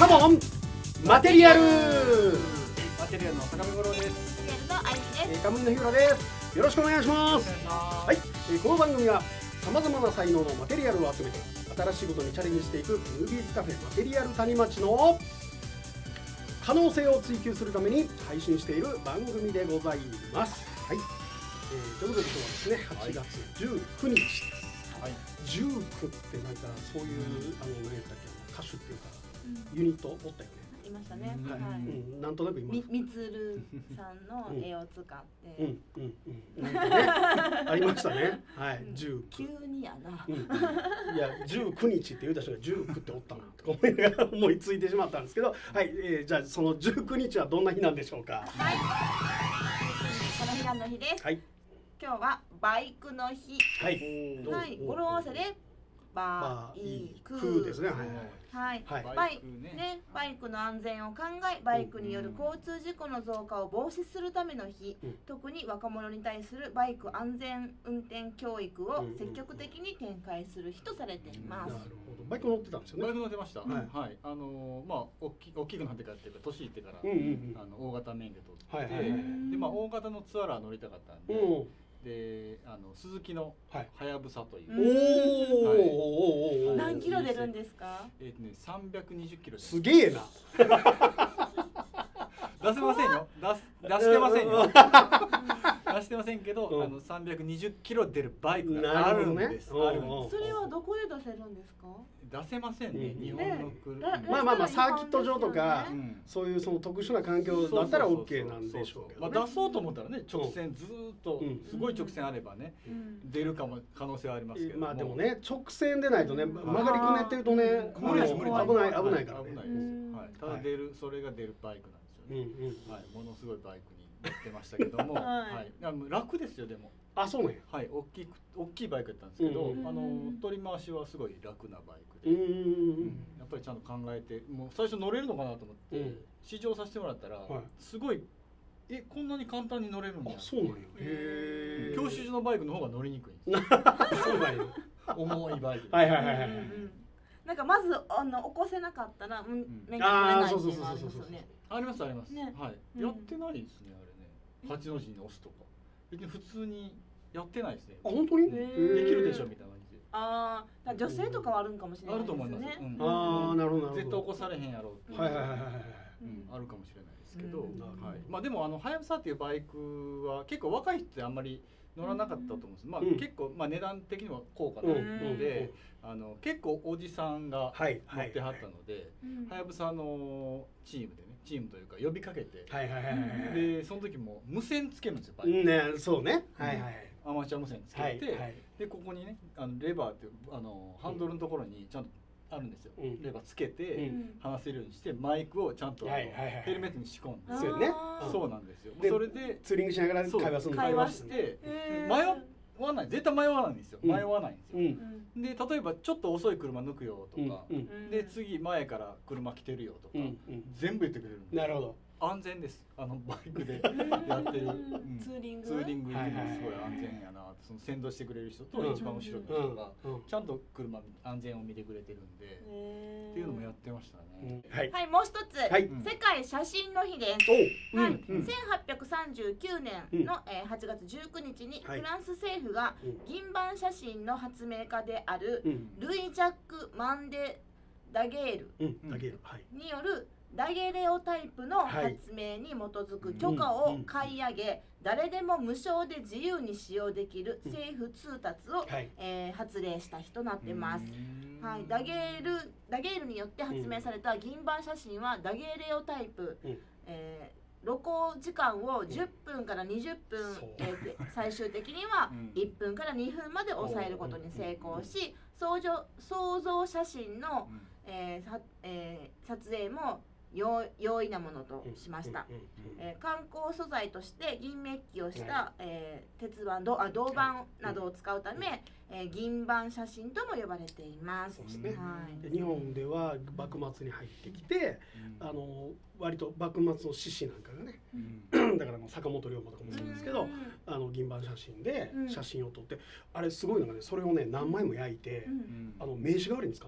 カモンマテリアルの坂部五郎です。 カムイの日村です。よろしくお願いします。はい、この番組はさまざまな才能のマテリアルを集めて新しいことにチャレンジしていくムービーズカフェマテリアル谷町の可能性を追求するために配信している番組でございます。はい、ということで今日はですね8月19日です。はい、19ってなんかそういう何やったっけ歌手っていうか、ユニットおったよね。 いましたね。 はい、なんとなく今みつるさんの絵を使ってなんかねありましたね。はい、19 急にやな。 いや19日って言うた人が19っておったなと思いながら思いついてしまったんですけど、はい、じゃあその19日はどんな日なんでしょうか。 はい、この日何の日です。はい、今日はバイクの日。はい、はい、語呂合わせでバイクですね。 はい、バイクの安全を考え、バイクによる交通事故の増加を防止するための日、特に若者に対するバイク安全運転教育を積極的に展開する日とされています。 なるほど。バイク乗ってたんですよね。 バイク乗ってました。はい。まあ大きくなってからっていうか年いってから大型免許取って、でまあ大型のツアラー乗りたかったんで。で鈴木のはやぶさという。 何キロ出るんですか ？320キロ。 すげえな。 出せませんよ。出してませんよ。出してませんけど、320キロ出るバイクがあるんです。 それはどこで出せるんですか？ 出せませんね。日本の車。 まあサーキット場とかそういうその特殊な環境だったら OK なんでしょうけど。 まあ出そうと思ったらね、直線ずっとすごい直線あればね出る可能性はありますけど。 まあでもね直線でないとね曲がりくねってるとね危ないからね。 ただそれが出るバイクなんですよね。はい、ものすごいバイクに乗ってましたけども、はい、楽ですよでも。 あ、そうね。 はい、大きいバイクやったんですけど、取り回しはすごい楽なバイクで、やっぱりちゃんと考えて、もう最初乗れるのかなと思って試乗させてもらったら、すごいこんなに簡単に乗れるんだ。 そうなんよ。 教習所のバイクの方が乗りにくい。 そうなんよ。 重いバイク。 はいはいはいはい。 なんかまず起こせなかったら免許取れないっていうのがありますよね。 ありますあります。はい。やってないですねあれね。8の字に押すとか。別に普通にやってないですね。 あ、本当に？ できるでしょみたいな感じで。 ああ、女性とかはあるんかもしれないですね。 あると思います。 ああ、なるほど。 絶対起こされへんやろう。 はいはいはいはい。 あるかもしれないですけど、はい。まあでもはやぶさっていうバイクは結構若い人ってあんまり乗らなかったと思うんです。まあ結構値段的には高価なので、結構おじさんが乗ってはったので、はやぶさのチームでね、チームというか呼びかけて、でその時も無線つけるんですよバイク。 ね、そうね。はいはい。 アマチュア無線つけて、でここにねレバーってハンドルのところにちゃんとあるんですよ。レバーつけて話せるようにしてマイクをちゃんとヘルメットに仕込んで。 そうね。 そうなんですよ。それでツーリングしながら会話して迷わない、絶対迷わないんですよ。迷わないんですよ。で例えばちょっと遅い車抜くよとか、で次前から車来てるよとか全部言ってくれるんです。 なるほど。 安全です。バイクでやってるツーリングすごい安全やな。その先導してくれる人と一番後ろの人がちゃんと車安全を見てくれてるんでっていうのもやってましたね。 はい、もう一つ世界写真の日です。はい、1839年の8月19日にフランス政府が銀版写真の発明家であるルイ・ジャック・マンデ・ダゲールによるダゲレオタイプの発明に基づく許可を買い上げ、誰でも無償で自由に使用できる政府通達を発令した日となっています。はい、ダゲールによって発明された銀版写真はダゲレオタイプ、露光時間を10分から20分、最終的には1分から2分まで抑えることに成功し、創造写真の撮影も容易なものとしました。観光素材として銀メッキをした鉄板、銅板などを使うため銀版写真とも呼ばれています。 日本では幕末に入ってきて、割と幕末の志士なんかがね、だから坂本龍馬とかもそうですけど、銀版写真で写真を撮って、あれすごいのがね、それをね何枚も焼いて名刺代わりに使ってた。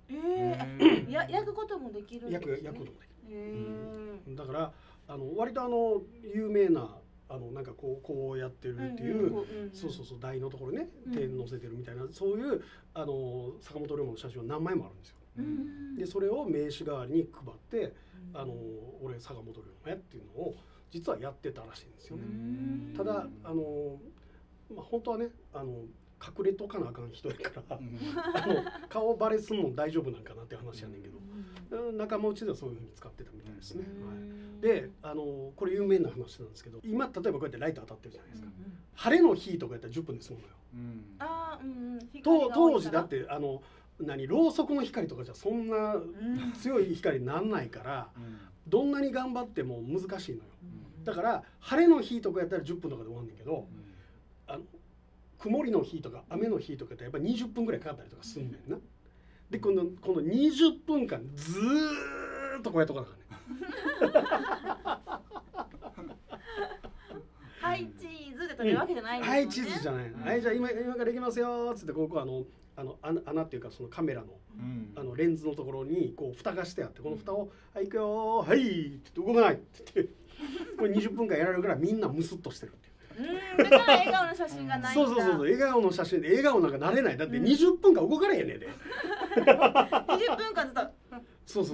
焼くこともできるんですね。 焼くこともできる。だから割と有名ななんかこうやってるっていうそう台のところね手乗せてるみたいなそういう坂本龍馬の写真は何枚もあるんですよ。でそれを名刺代わりに配って俺坂本龍馬やっていうのを実はやってたらしいんですよね。ただ本当はね隠れとかなあかん人やから顔バレすんの大丈夫なんかなって話やねんけど仲間内ではそういうふうに使ってたみたいですね。でこれ有名な話なんですけど今例えばこうやってライト当たってるじゃないですか。晴れの日とかやったら10分で済むのよ。当時だってろうそくの光とかじゃそんな強い光になんないからどんなに頑張っても難しいのよ。だから晴れの日とかやったら10分とかで終わんねんけど曇りの日とか雨の日とかってやっぱり20分ぐらいかかったりとかすんねんな。でこの20分間ずーっとこうやっとかなあかんねん。 はいチーズで取るわけじゃないですもんね。 はいチーズじゃない。はいじゃあ今から行きますよっつってここ穴っていうかそのカメラのレンズのところにこう蓋がしてあってこの蓋を「はい行くよはい」って言って動かないって言ってこれ20分間やられるからみんなムスッとしてるっていう。 だから笑顔の写真がないんだ。 そう笑顔の写真で笑顔なんかなれない。だって20分間動かれへんねんで。 20分間ずっとそう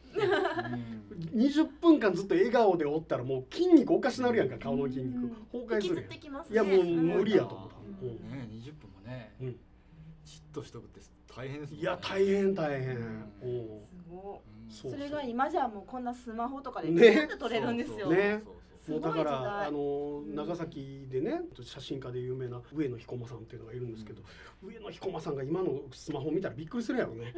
20分間ずっと笑顔でおったらもう筋肉おかしなるやんか顔の筋肉崩壊するやん。いやもう無理やと思った。 20分もねじっとしとくって大変ですもんね。 いや大変。 すごい。それが今じゃもうこんなスマホとかで撮れるんですよね。 もうだから長崎でね写真家で有名な上野彦馬さんっていうのがいるんですけど上野彦馬さんが今のスマホ見たらびっくりするやろね。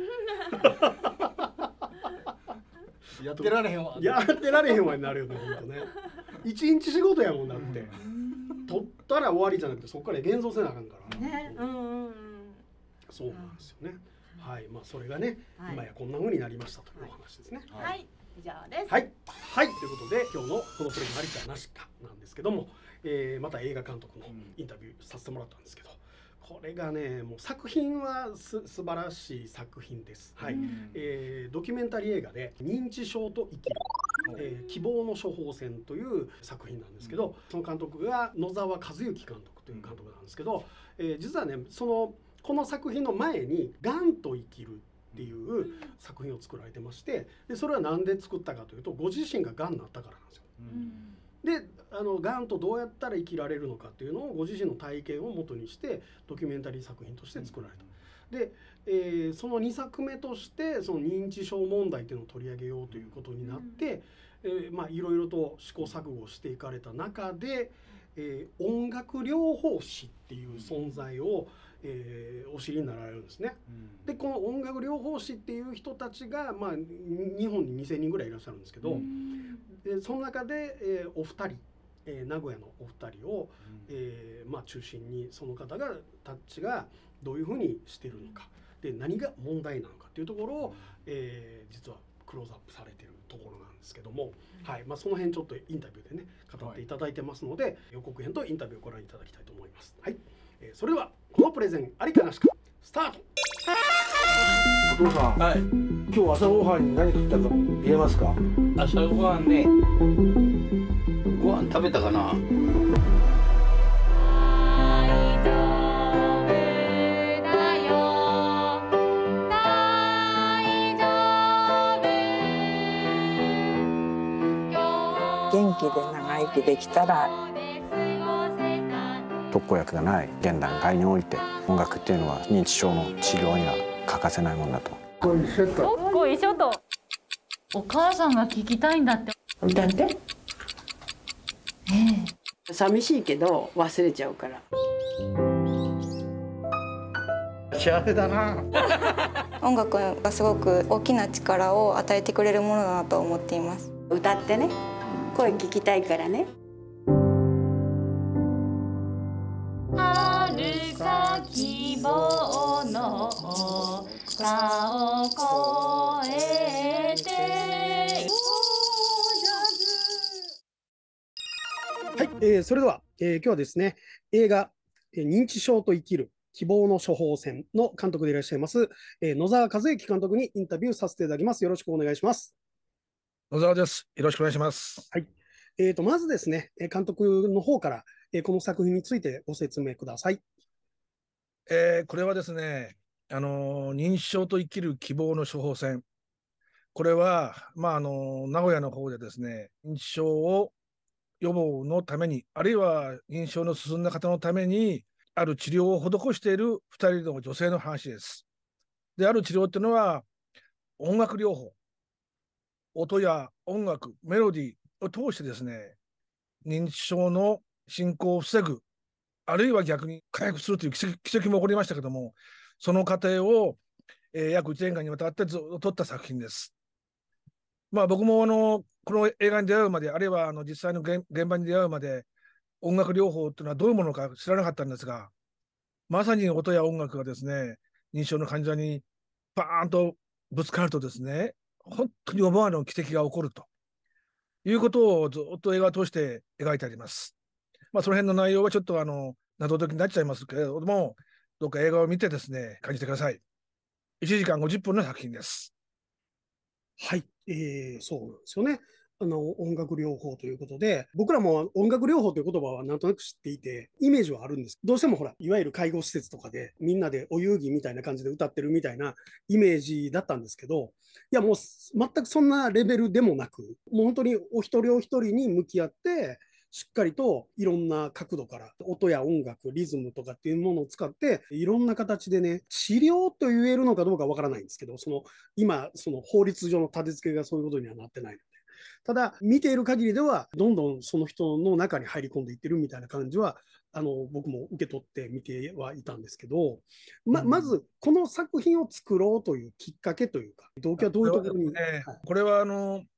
やってられへんわになるよねほんとね。1日仕事やもんだって撮ったら終わりじゃなくてそこから現像せなあかんからね。そうなんですよね。はいまあそれがね今やこんな風になりましたというお話ですね。 はい以上です。 はいということで今日のこのプレゼンありかなしかなんですけどもまた映画監督のインタビューさせてもらったんですけどこれがねもう作品は素晴らしい作品です。はいドキュメンタリー映画で認知症と生きる希望の処方箋という作品なんですけどその監督が野沢和幸監督という監督なんですけど実はねこの作品の前に「がんと生きる」っていう作品を作られてましてでそれは何で作ったかというとご自身ががんになったからなんですよ。でがんとどうやったら生きられるのかっていうのをご自身の体験をもとにしてドキュメンタリー作品として作られた。で、その2作目としてその認知症問題っていうのを取り上げようということになって、いろいろと試行錯誤していかれた中で、音楽療法士っていう存在をお知りになられるんですね。でこの音楽療法士っていう人たちが、日本に2000人ぐらいいらっしゃるんですけど、その中で、お二人、名古屋のお二人を、中心にその方たちがどういうふうにしているのかで何が問題なのかっていうところを、実はクローズアップされているところなんですけども、その辺ちょっとインタビューでね語っていただいてますので、予告編とインタビューをご覧いただきたいと思います。それではこのプレゼンありかなしかスタート。 お父さん、今日朝ごはんに何食ったか言えますか？ 朝ごはんね、ご飯食べたかな？ 元気で長生きできたら。 特効薬がない現段階において音楽っていうのは認知症の治療には欠かせないものだと。 一緒とお母さんが聞きたいんだって。 歌って。 寂しいけど忘れちゃうから。 幸せだな。 音楽がすごく大きな力を与えてくれるものだなと思っています。 歌ってね、声聞きたいからね。 遥か希望の丘を越えて。 それでは、今日はですね映画「認知症と生きる」 希望の処方箋の監督でいらっしゃいます、野沢和之監督にインタビューさせていただきます。よろしくお願いします。 野沢です。よろしくお願いします。 はい。まずですね、監督の方から、この作品についてご説明ください。 これはですね、認知症と生きる希望の処方箋。これは、名古屋の方でですね、認知症を予防のために、あるいは認知症の進んだ方のために、ある治療を施している2人の女性の話です。で、ある治療っていうのは、音楽療法。音や音楽、メロディーを通してですね、認知症の進行を防ぐ、あるいは逆に回復するという奇跡も起こりましたけども、その過程を、約1年間にわたってずっと撮った作品です。僕もこの映画に出会うまで、あるいは実際の現場に出会うまで、音楽療法というのはどういうものか知らなかったんですが、まさに音や音楽がですね、認知症の患者にバーンとぶつかるとですね、本当に思わぬ奇跡が起こるということをずっと映画を通して描いてあります。その辺の内容はちょっと謎解きになっちゃいますけれども、どうか映画を見てですね、感じてください。1時間50分の作品です。 はい、そうなんですよね。音楽療法ということで、僕らも音楽療法という言葉はなんとなく知っていて、イメージはあるんです。どうしてもほら、いわゆる介護施設とかで、みんなでお遊戯みたいな感じで歌ってるみたいなイメージだったんですけど、いやもう全くそんなレベルでもなく、もう本当にお一人お一人に向き合って、しっかりといろんな角度から音や音楽、リズムとかっていうものを使っていろんな形でね、治療と言えるのかどうかわからないんですけど、今その法律上の立て付けがそういうことにはなってないので、ただ見ている限りではどんどんその人の中に入り込んでいってるみたいな感じは僕も受け取って見てはいたんですけど、まずこの作品を作ろうというきっかけというか動機はどういうところに？ これは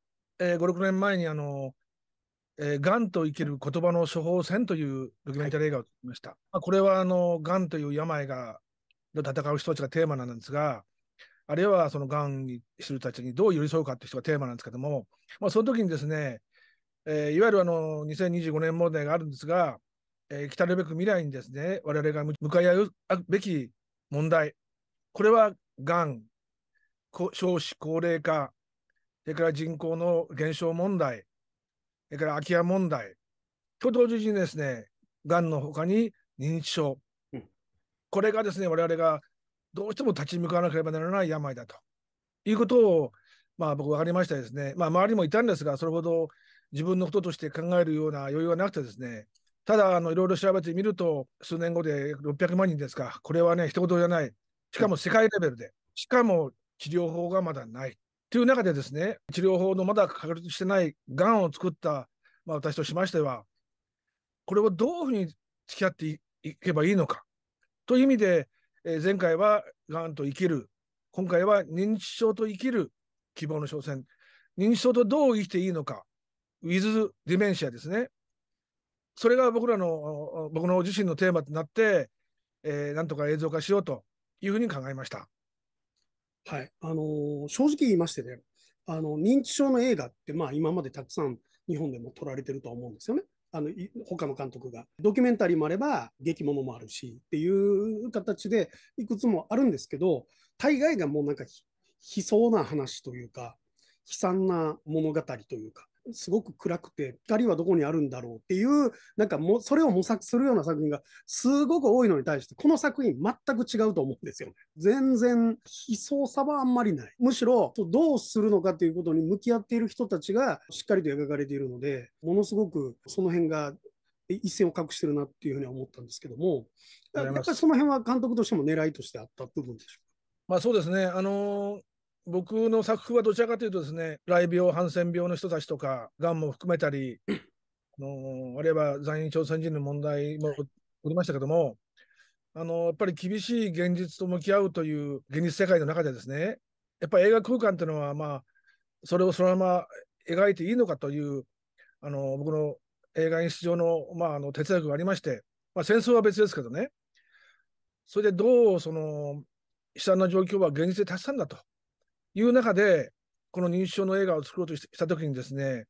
5、6年前にがんと生きる言葉の処方箋というドキュメンタリー映画を作りました。これはがんという病で戦う人たちがテーマなんですが、あるいはそのがんにする人たちにどう寄り添うかという人がテーマなんですけども、その時にですね、いわゆる2025年問題があるんですが、来たるべく未来にですね、我々が向かい合うべき問題、これはがん、少子高齢化、それから人口の減少問題、それから空き家問題と同時にですね、がんのほかに認知症、これがですね、我々がどうしても立ち向かわなければならない病だということを、僕分かりましたですね。周りもいたんですが、それほど自分のこととして考えるような余裕はなくてですね、ただいろいろ調べてみると、数年後で600万人ですか、これはね、一言じゃない、しかも世界レベルで、しかも治療法がまだないという中でですね、治療法のまだ確立してないがんを作った、私としましては、これをどういうふうに付き合っていけばいいのかという意味で、前回はがんと生きる、今回は認知症と生きる希望の挑戦、認知症とどう生きていいのか、with ディメンシアですね。それが僕の自身のテーマとなって、なんとか映像化しようというふうに考えました。 はい、正直言いましてね、認知症の映画って、今までたくさん日本でも撮られてると思うんですよね。他の監督がドキュメンタリーもあれば劇ものもあるしっていう形でいくつもあるんですけど、大概がもうなんか悲壮な話というか悲惨な物語というか、すごく暗くて光はどこにあるんだろうっていう、なんかもうそれを模索するような作品がすごく多いのに対して、この作品全く違うと思うんですよね。全然悲壮さはあんまりない。むしろどうするのかということに向き合っている人たちがしっかりと描かれているので、ものすごくその辺が一線を画してるなっていうふうに思ったんですけども、やっぱりその辺は監督としても狙いとしてあった部分でしょうか？ そうですね。僕の作風はどちらかというとですね、雷病、ハンセン病の人たちとか、がんも含めたり、あるいは在日朝鮮人の問題もおりましたけども、やっぱり厳しい現実と向き合うという現実世界の中でですね、やっぱり映画空間というのは、それをそのまま描いていいのかという、僕の映画演出上の、哲学がありまして、戦争は別ですけどね、それでどうその悲惨な状況は現実で達したんだという中で、この認知症の映画を作ろうとしたときにですね、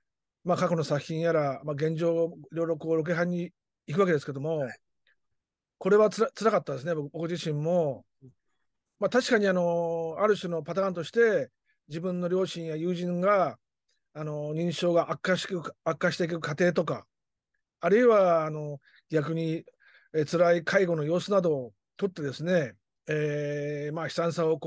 過去の作品やら、現状をいろいろロケハンに行くわけですけども、 これはつらかったですね、僕自身も。まあ、確かにある種のパターンとして、自分の両親や友人が認知症が悪化していく過程とか、あるいは逆に辛い介護の様子などをとってですね、まあ、悲惨さを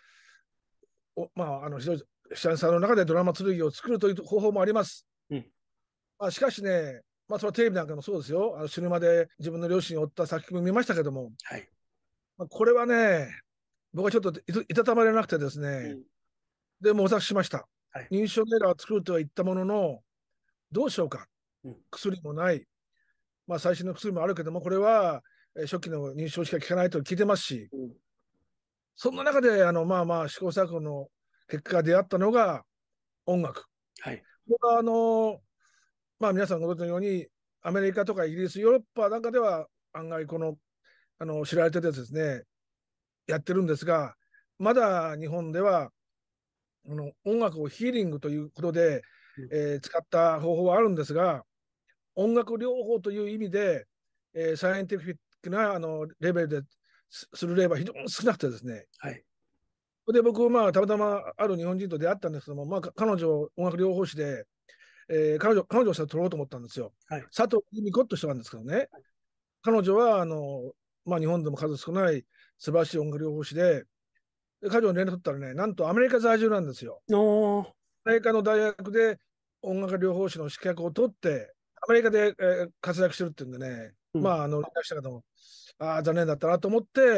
ひどい悲惨さの中でドラマ剣を作るという方法もあります。まあ、しかしね、まあ、それはテレビなんかもそうですよ。死ぬまで自分の両親を追った作品も見ましたけども、まあ、これはね、僕はちょっといたたまれなくてですね、で模索しました。認知症の映画を作るとは言ったものの、どうしようか。薬もない。まあ、最新の薬もあるけども、これは初期の認知症しか効かないと聞いてますし、そんな中でまあまあ試行錯誤の結果出会ったのが音楽。これはまあ、皆さんご存知のように、アメリカとかイギリス、ヨーロッパなんかでは案外知られててですね、やってるんですが、まだ日本では音楽をヒーリングということで、使った方法はあるんですが、音楽療法という意味で、サイエンティフィックなレベルでする例は非常に少なくてですね。で、僕、まあ、たまたまある日本人と出会ったんですけども、まあ、彼女、音楽療法士で、彼女を取ろうと思ったんですよ。佐藤由美子という人なんですけどね、彼女はまあ、日本でも数少ない素晴らしい音楽療法士で、彼女に連絡取ったらね、なんとアメリカ在住なんですよ。アメリカの大学で音楽療法士の資格を取って、アメリカで、活躍してるっていうんでね、まあ、連絡した方も、残念だったなと思って、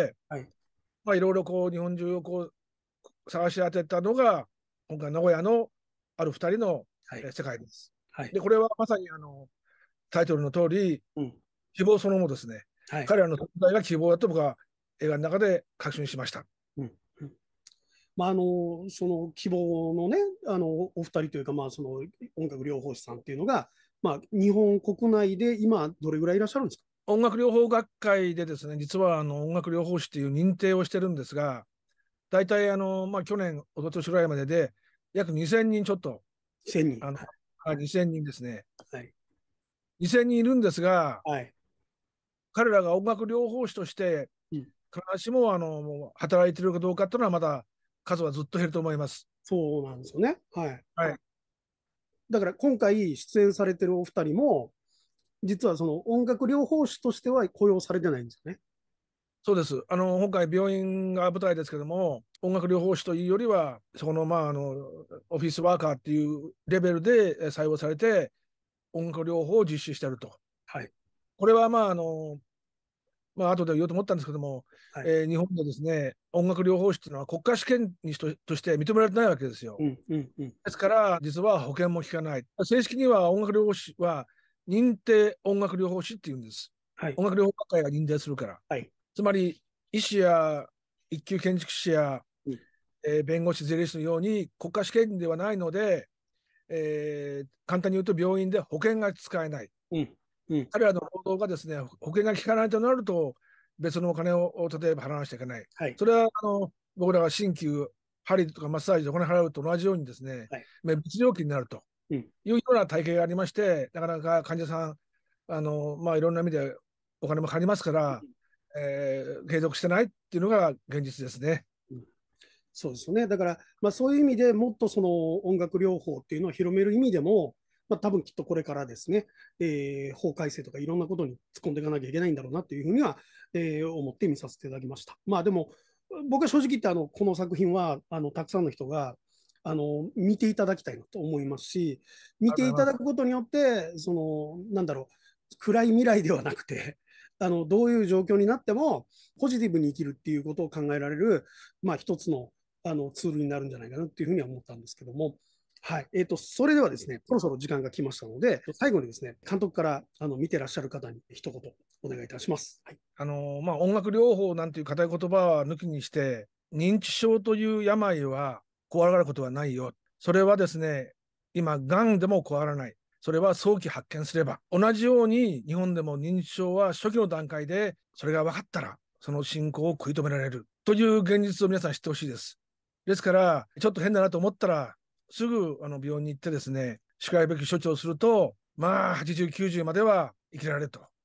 まあ、いろいろ日本中を探し当てたのが、今回名古屋のある2人の世界です。で、これはまさにタイトルの通り、希望そのものですね。彼らの存在が希望だと僕は映画の中で確信しました。 まあ、その希望のね、お二人というか、まあ、その音楽療法士さんっていうのが、まあ、日本国内で今、どれぐらいいらっしゃるんですか？ 音楽療法学会でですね、実は音楽療法士っていう認定をしてるんですが、大体まあ、去年、一昨年ぐらいまでで、約2000人ちょっと。 2000人。 2000人ですね。2000人いるんですが、彼らが音楽療法士として、必ずしも働いているかどうかっていうのは、まだ数はずっと減ると思います。 そうなんですよね。だから今回出演されてるお二人も、実はその音楽療法士としては雇用されてないんですよね。 そうです。今回病院が舞台ですけども、音楽療法士というよりは、そこのまあオフィスワーカーっていうレベルで採用されて、音楽療法を実施していると。これはまあまあ後で言おうと思ったんですけども、日本でですね、音楽療法士っていうのは国家試験にとして認められてないわけですよ。ですから、実は保険も効かない。正式には音楽療法士は認定音楽療法士っていうんです。音楽療法学会が認定するから。つまり、医師や一級建築士や、弁護士、税理士のように国家試験ではないので、簡単に言うと病院で保険が使えない。彼らの労働がですね、保険が効かないとなると、別のお金を例えば払わなきゃいけない。それは僕らが鍼灸、針とかマッサージでお金払うと同じようにですね、別料金になるというような体系がありまして、なかなか患者さん、まあ、いろんな意味でお金もかかりますから、継続してないっていうのが現実ですね。 そうですよね。だから、まあ、そういう意味でもっとその音楽療法っていうのを広める意味でも、まあ、多分きっとこれからですね、法改正とかいろんなことに突っ込んでいかなきゃいけないんだろうなというふうには、思って見させていただきました。まあでも、僕は正直言ってこの作品はたくさんの人が見ていただきたいなと思いますし、見ていただくことによって、なんだろう、暗い未来ではなくて、どういう状況になってもポジティブに生きるっていうことを考えられる、まあ、一つのツールになるんじゃないかなっていうふうには思ったんですけども、はい、それではですね、そろそろ時間が来ましたので、最後にですね、監督から見てらっしゃる方に一言お願いいたします。 まあ、音楽療法なんていう固い言葉は抜きにして、認知症という病は怖がることはないよ。それはですね、今、がんでも怖がらない。それは早期発見すれば。同じように日本でも認知症は初期の段階でそれが分かったら、その進行を食い止められるという現実を皆さん知ってほしいです。ですから、ちょっと変だなと思ったら、すぐ病院に行ってですね、しかるべき処置をすると、まあ、80、90までは生きられると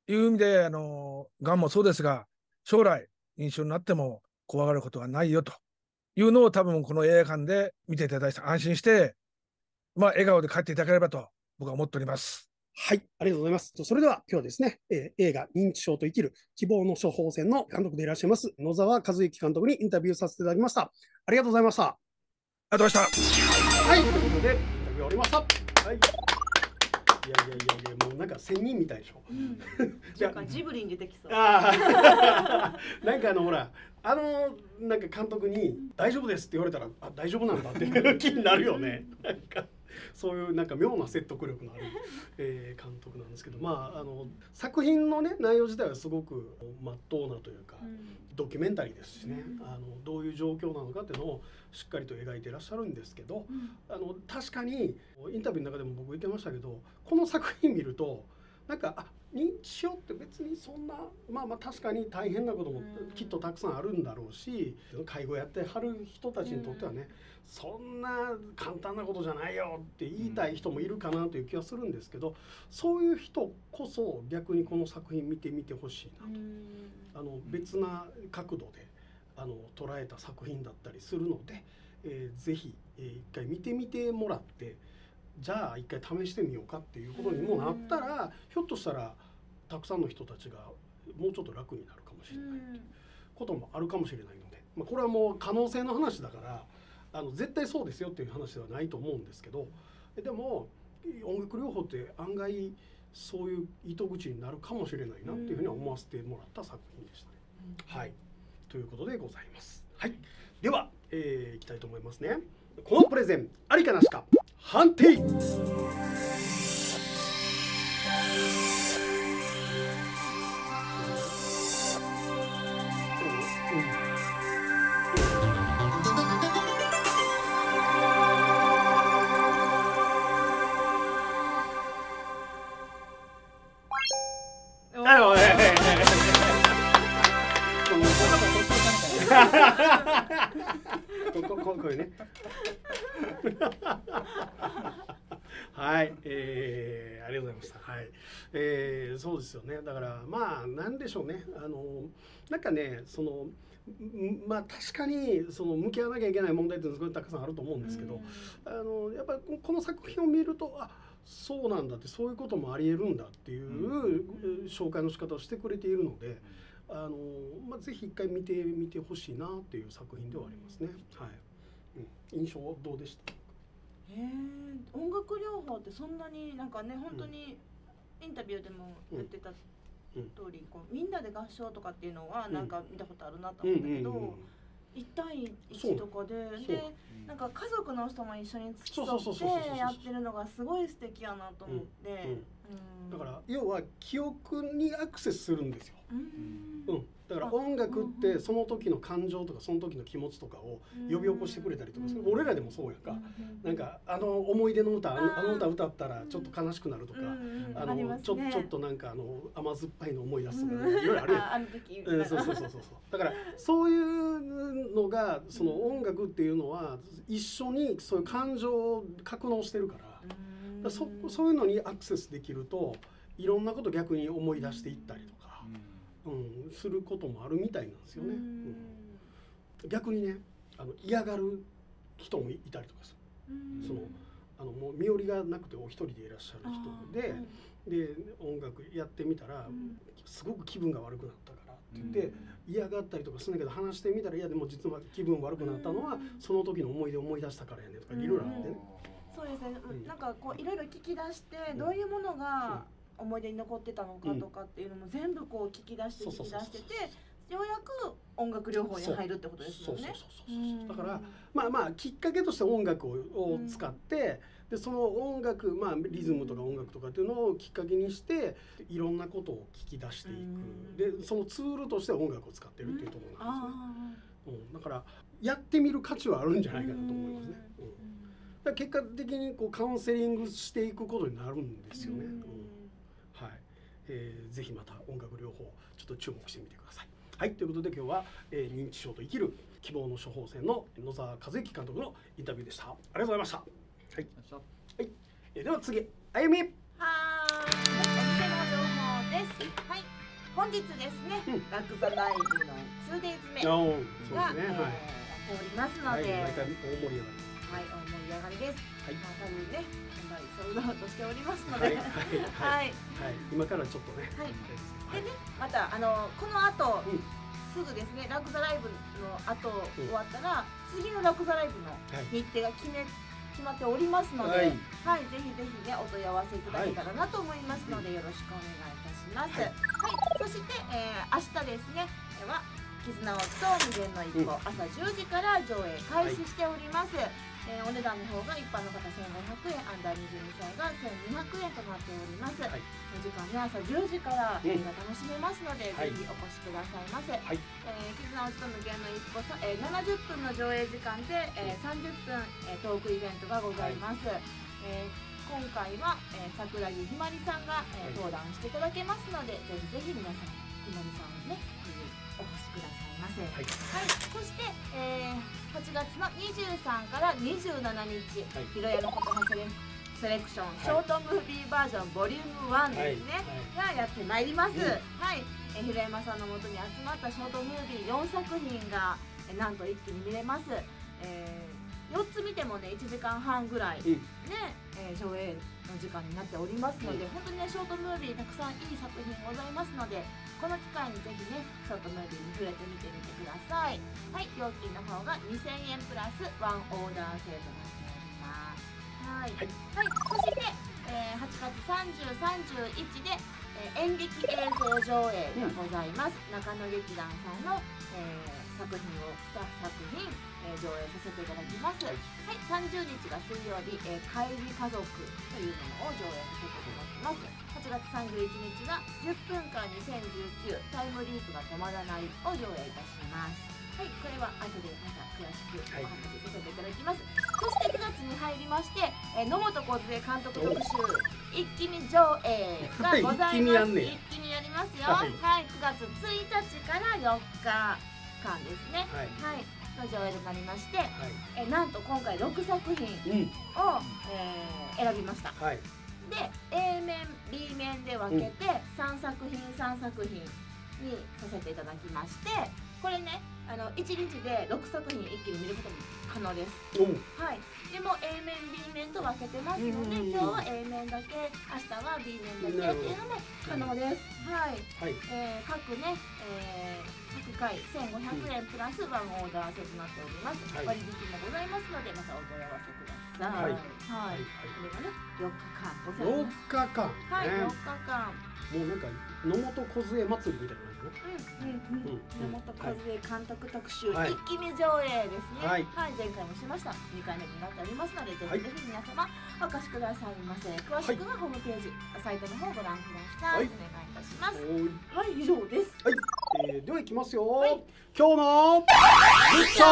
いう意味でがんもそうですが、将来認知症になっても怖がることはないよというのを多分この映画館で見ていただいて安心して、笑顔で帰っていただければと僕は思っております。 はい、ありがとうございます。それでは今日はですね、映画認知症と生きる希望の処方箋の監督でいらっしゃいます野沢和之監督にインタビューさせていただきました。ありがとうございました。 ありがとうございました。はい、ということでインタビュー終わりました。はい。いやもうなんか仙人みたいでしょ。 なんかジブリに出てきそう。 なんかほらなんか監督に大丈夫ですって言われたら大丈夫なんだっていう気になるよね。なんかそういうなんか妙な説得力のある、監督なんですけど、作品のね内容自体はすごく真っ当なというか、ドキュメンタリーですしね、どういう状況なのかっていうのをしっかりと描いていらっしゃるんですけど、確かにインタビューの中でも僕言ってましたけど、この作品見るとなんか認知症って別にそんな確かに大変なこともきっとたくさんあるんだろうし、介護やってはる人たちにとってはね、そんな簡単なことじゃないよって言いたい人もいるかなという気はするんですけど、そういう人こそ逆にこの作品見てみてほしいなと、別な角度で捉えた作品だったりするので、ぜひ一回見てみてもらって、じゃあ一回試してみようかっていうことにもなったら、ひょっとしたらたくさんの人たちがもうちょっと楽になるかもしれないということもあるかもしれないので、これはもう可能性の話だから絶対そうですよっていう話ではないと思うんですけど、でも音楽療法って案外そういう糸口になるかもしれないなっていうふうに思わせてもらった作品でしたね。はい、ということでございます。はい、では、いきたいと思いますね。このプレゼンありかなしか判定。これね。はい、ありがとうございました。はい、そうですよね。だからなんでしょうね。なんかね、確かに向き合わなきゃいけない問題ってすごいたくさんあると思うんですけど、やっぱりこの作品を見るとそうなんだって、そういうこともありえるんだっていう紹介の仕方をしてくれているので、ぜひ一回見てみてほしいなっていう作品ではありますね。はい、印象どうでした？ 音楽療法ってそんなになんかね、本当にインタビューでも言ってた通り、みんなで合唱とかっていうのはなんか見たことあるなと思うんだけど、1対1とかでなんか家族の人も一緒に付き添ってやってるのがすごい素敵やなと思って、 だから要は記憶にアクセスするんですよ。だから音楽ってその時の感情とかその時の気持ちとかを呼び起こしてくれたりとかする。俺らでもそうやんか。なんか思い出の歌、歌歌ったらちょっと悲しくなるとか、ちょっとなんか甘酸っぱいの思い出すとか、いろいろあるやん。そう。だからそういうのがその音楽っていうのは一緒にそういう感情を格納してるから、そういうのにアクセスできるといろんなこと逆に思い出していったりとか。することもあるみたいなんですよね。逆にね、嫌がる人もいたりとかする。もう身寄りがなくてお一人でいらっしゃる人で音楽やってみたらすごく気分が悪くなったからって言って嫌がったりとかするんだけど、話してみたらでも実は気分悪くなったのはその時の思い出を思い出したからやねとかいろいろあってね。 そうですね。なんかいろいろ聞き出してどういうものが思い出に残ってたのかとかっていうのも全部聞き出してて、ようやく音楽療法に入るってことですよね。 だからきっかけとして音楽を使って、でその音楽リズムとか音楽とかっていうのをきっかけにしていろんなことを聞き出していく。でそのツールとして音楽を使ってるっていうところなんですね。だからやってみる価値はあるんじゃないかなと思いますね。だから結果的にカウンセリングしていくことになるんですよね。はい、ぜひまた音楽療法ちょっと注目してみてください。はい、ということで今日は、認知症と生きる希望の処方箋の野沢和之監督のインタビューでした。ありがとうございました。はい、では次、あゆみ。 お店の情報です。 です。はい、本日ですね、ラクザライブの 2days 目がやっておりますので、 毎回大盛り上がり。 はい、大盛り上がりです。まあ多分ね、ソールドアウトしておりますので、はい、 今からちょっとね。 はい。でね、またこの後すぐですね、ラクザライブの後終わったら次のラクザライブの日程が決まっておりますので、はい、ぜひぜひねお問い合わせいただけたらなと思いますので、よろしくお願いいたします。はい、そして、明日ですねは絆をと無限の一歩、朝10時から上映開始しております。お値段の方が一般の方1500円、アンダー22歳が1200円となっております。お時間ね、朝10時から映画楽しめますので、ぜひお越しくださいませ。絆をと無限の一歩、70分の上映時間で、30分、トークイベントがございます。今回は、桜木ひまりさんが、登壇していただけますので、ぜひぜひ皆さんひまりさんをねお越しくださいませ。はい、そして、8月の23から27日、ひろやのことはセレクション、ショートムービーバージョンボリューム1ですね、がやってまいります。はい、ひろやまさんのもとに集まったショートムービー4作品がなんと一気に見れます。4つ見てもね1時間半ぐらいね、上映の時間になっておりますので、本当にねショートムービーたくさんいい作品ございますので、この機会にぜひねショートムービーに触れてみてみてください。はい、料金の方が2000円プラスワンオーダー制となっております。はい、そして、8月30、31で、演劇映像上映がございます。中野劇団さんの、作品を2作品、上映させていただきます。はい、30日が水曜日、帰り家族というものを上映させていただきます。8月31日が10分間2019タイムリープが止まらないを上映いたします。はい、これは後でまた詳しくお話しさせていただきます。そして9月に入りまして、野本梢監督特集一気見上映がございます。一気見やりますよ。はい、9月1日から4日間ですね。はい、の上映となりまして、なんと今回6作品を、選びました。で A 面 B 面で分けて3作品3作品にさせていただきまして、これね1日で6作品一気に見ることも可能です。はい、でも A 面 B 面と分けてますので、今日は A 面だけ、明日は B 面だけっていうのも可能です。はい、各ね、各回1500円プラスワンオーダー制となっております。割引もございますので、またお問い合わせください。はい、これがね4日間ございます。 4日間。 はい、4日間。 もうなんか野本梢祭りみたいな感じかな。 野本梢監督特集一気見上映ですね。はい、前回もしました。2回目になっておりますので、ぜひぜひ皆様お越しくださいませ。詳しくはホームページ、サイトの方をご覧ください。お願いいたします。はい、以上です。 はい、ではいきますよ。今日のグッチョ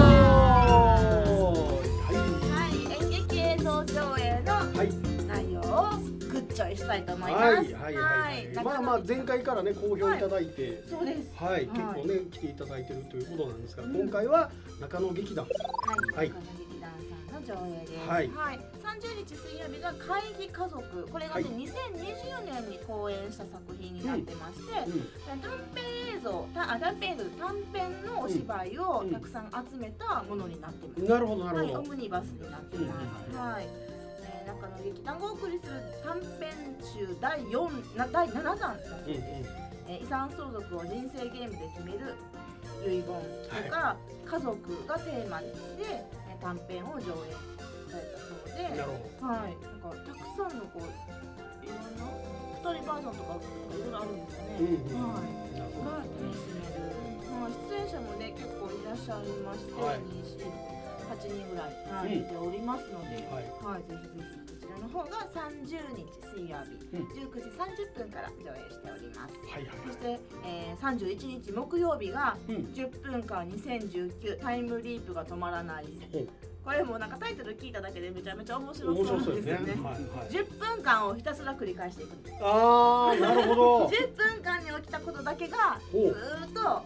ー。演劇映像上映の内容をグッチョイしたいと思います。 まあまあ前回からね好評いただいて、 そうです。 はい、結構ね来ていただいてるということなんですが、今回は中野劇団。 はい、中野劇団さんの上映です。はい、30日水曜日が会議家族、これがね2020年に公演した作品になってまして、短編映像、短編のお芝居をたくさん集めたものになってます。 なるほどなるほど。 オムニバスになってます。はい。中野劇団がお送りする短編集第7弾だそうです。遺産相続を人生ゲームで決める遺言とか、家族がテーマで短編を上映されたそうで、はい、なんかたくさんのこういろんな2人バージョンとかいろいろあるんですよね。はい、が楽しめる。出演者もね結構いらっしゃいまして、8人ぐらい出ておりますので、ぜひぜひこちらの方が30日水曜日19時30分から上映しております。そして、31日木曜日が10分間2019タイムリープが止まらない。これもなんかタイトル聞いただけでめちゃめちゃ面白そうですよね。10分間をひたすら繰り返していくんです。 ああ、なるほど。 10分間に起きたことだけがずっと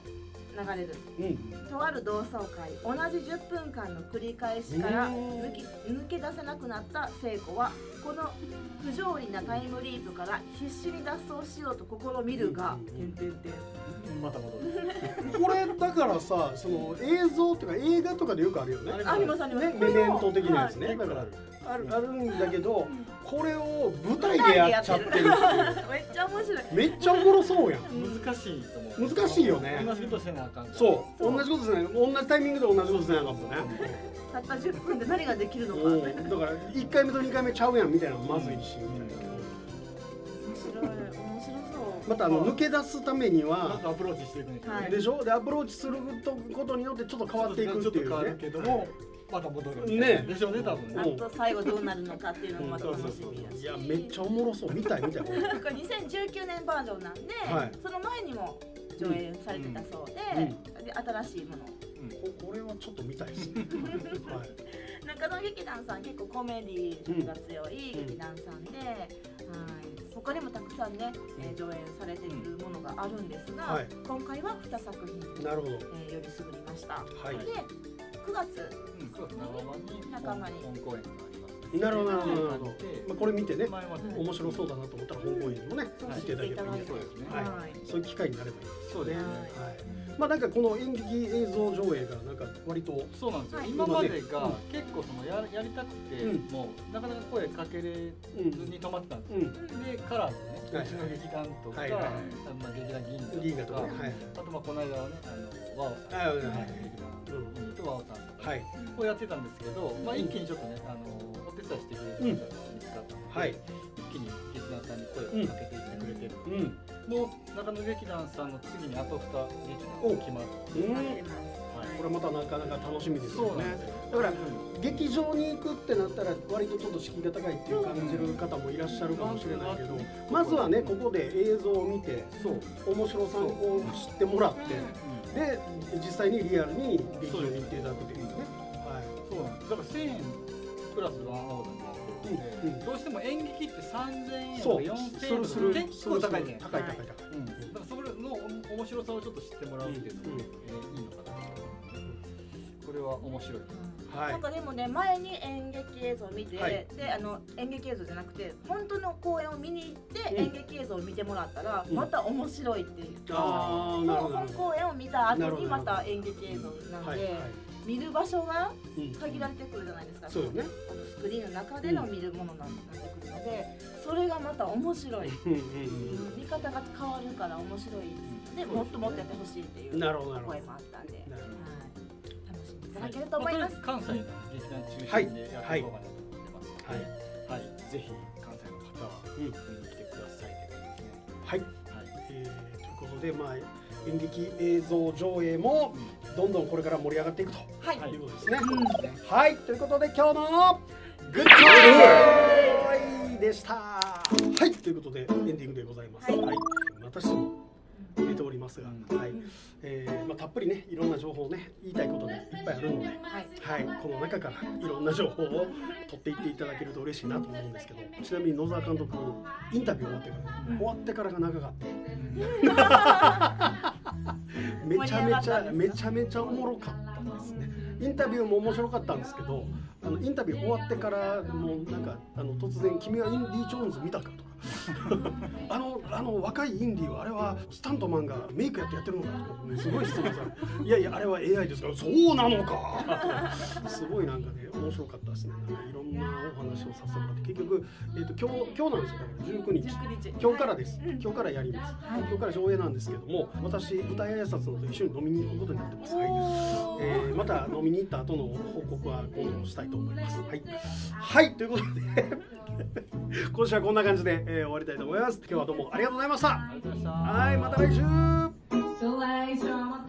流れる、とある同窓会、同じ10分間の繰り返しから抜け出せなくなった聖子はこの不条理なタイムリープから必死に脱走しようと試みるが、 また戻る。 これだからさ、その映像とか映画とかでよくあるよね。 ありますあります。 メメント的なやつね。だからあるんだけど、これを舞台でやっちゃってるっていう。 めっちゃ面白い。 めっちゃおもろそうやん。 難しいと思う。 難しいよね。 同じことせなあかん。 そう、同じことせな、同じタイミングで同じことせなあかんもんね。 たった10分で何ができるのか。 だから1回目と2回目ちゃうやんみたいなのまずいしみたいな。 面白そう。 また抜け出すためにはアプローチしていくんでしょ。でアプローチすることによってちょっと変わっていくっていうね。 けどもまた戻るね。 でしょうね多分。 あと最後どうなるのかっていうのもまた楽しみだし。 いやめっちゃおもろそう。見たい見たい。 これ2019年バージョンなんで、その前にも上映されてたそうで、新しいもの。 これはちょっと見たいですね。 中野劇団さん結構コメディが強い劇団さんで、他にもたくさんね上演されているものがあるんですが、今回は2作品よりすぐりました。で9月仲間に本公演があります。 なるほどなるほどなるほど。これ見てね面白そうだなと思ったら本公演にもね見ていただければいいですね。そういう機会になればいいです。そうですね。まあなんかこの演劇映像上映がなんか割とそうなんですよ。今までが結構そのやりたくてもうなかなか声かけれずに止まってたんですよ。でカラーズね、うちの劇団とか、まあ劇団銀河とか、あとまあこの間はねワオさん、劇団とワオさんとかこうやってたんですけど、まあ一気にちょっとねお手伝いしてくれる方が見つかったので、一気に劇団さんに声をかけていってくれてるので。もう中野劇団さんの次にあと2劇団決まる。 これまたなかなか楽しみですよね。だから劇場に行くってなったら割とちょっと敷居が高いっていう感じる方もいらっしゃるかもしれないけど、まずはねここで映像を見て面白さを知ってもらって、で実際にリアルに劇場に行っていただくというね。 そうなんです。だから1000円プラスワンオーダーになってるので、どうしても演劇って3000円とか4000円とか結構高いじゃないですか。高い。だからそれの面白さをちょっと知ってもらうっていうのもいいのかなと。これは面白い。 なんかでもね前に演劇映像を見て、で演劇映像じゃなくて本当の公演を見に行って演劇映像を見てもらったらまた面白いっていう。本公演を見た後にまた演劇映像なんで。見る場所が限られてくるじゃないですか。そうよね。スクリーンの中での見るものになってくるので、それがまた面白い。見方が変わるから面白い。でもっともっとやってほしいっていう声もあったんで、楽しんでいただけると思います。 関西の劇団中心でやっていこうかなと思ってますので、はい、ぜひ関西の方は見に来てくださいということですね。 はい。ということでまあ演劇映像上映もどんどんこれから盛り上がっていくということですね。はい、ということで今日のグッドボーイでした。はい、ということでエンディングでございます。はい、私も出ておりますが、はい、まあたっぷりねいろんな情報をね言いたいことがいっぱいあるので、はい、この中からいろんな情報を取っていっていただけると嬉しいなと思うんですけど、ちなみに野沢監督インタビュー終わってからが長かった。めちゃめちゃおもろかったんですね。インタビューも面白かったんですけど、インタビュー終わってからもうなんか突然君はインディ・ジョーンズ見たかとかあの若いインディはあれはスタントマンがメイクやってるのかとか、すごい質問され、いやあれは AI ですからそうなのかすごいなんかね面白かったですね。なんかいろんなお話をさせてもらって結局今日なんですよ。だから19日今日からです。今日からやります。今日から上映なんですけども、私舞台挨拶のと一緒に飲みに行くことになってます。また飲みに行った後の報告は今度したいと思います。はい、ということで今週はこんな感じで、終わりたいと思います。今日はどうもありがとうございました。はい、また来週。